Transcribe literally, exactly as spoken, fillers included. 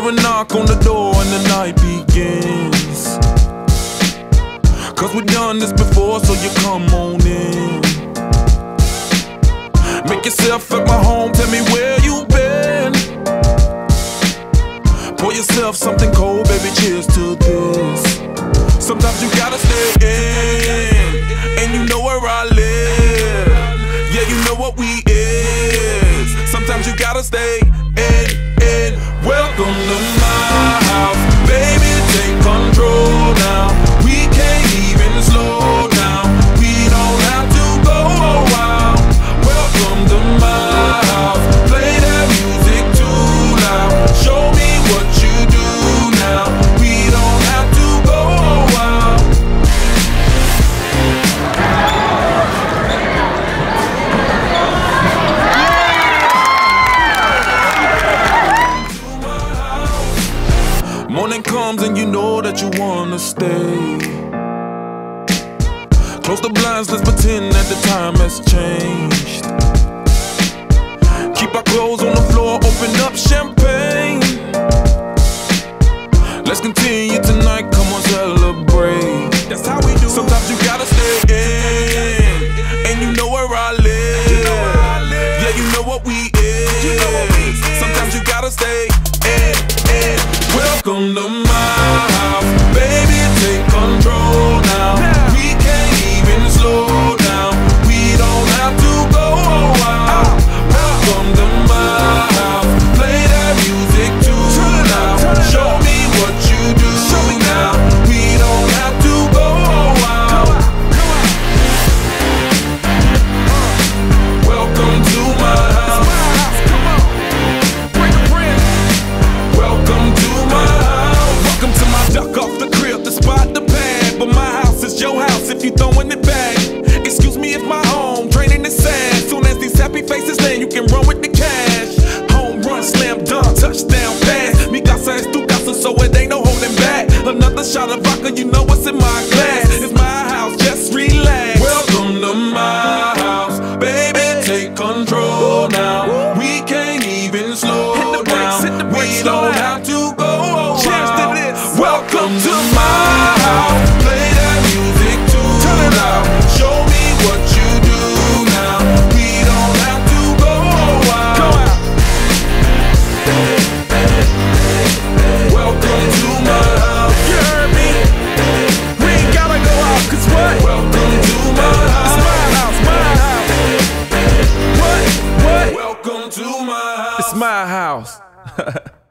hear a knock on the door and the night begins. Cause we've done this before, so you come on in. Make yourself at my home, tell me where you been. Pour yourself something cold, baby, cheers to this. Sometimes you gotta stay in, and you know where I live. Yeah, you know what we is. Sometimes you gotta stay in, in. Welcome to my house, baby, take control now. We can't even slow down, we don't have to go a while. Welcome to my house, play that music too loud. Show me what you do now, we don't have to go a while. Morning comes and you know that you wanna stay. Close the blinds, let's pretend that the time has changed. Keep our clothes on the floor, open up champagne. Let's continue tonight, come on, celebrate. That's how we do. Sometimes you gotta stay in, and you know where I live. Yeah, you know what we is. Sometimes you gotta stay in, in. Welcome to my house, baby, take control now. We can't even slow down, we don't have to go a while. Welcome to my house, play that music too loud. Show me what you do now, we don't have to go a while. Welcome to my house. Welcome to my house. Welcome to my duck off the crib, the spot, the pad. But my house is your house if you throwing it back. Excuse me if my home draining is sad. Soon as these happy faces land, you can run with the cash. Home run, slam dunk, touchdown pass. Mi casa es tu casa, so it ain't no holding back. Another shot of vodka, you know what's in my glass. It's my house, just relax. Welcome to my house, baby, take control now. We can't even slow down, we don't have to go a while. Welcome to my house, play that music too loud. Show me what you do now, we don't have to go a while. Welcome to my house. You heard me? We ain't gotta go out, cause what? Welcome to my house. It's my house, my house. What? What? Welcome to my house. It's my house.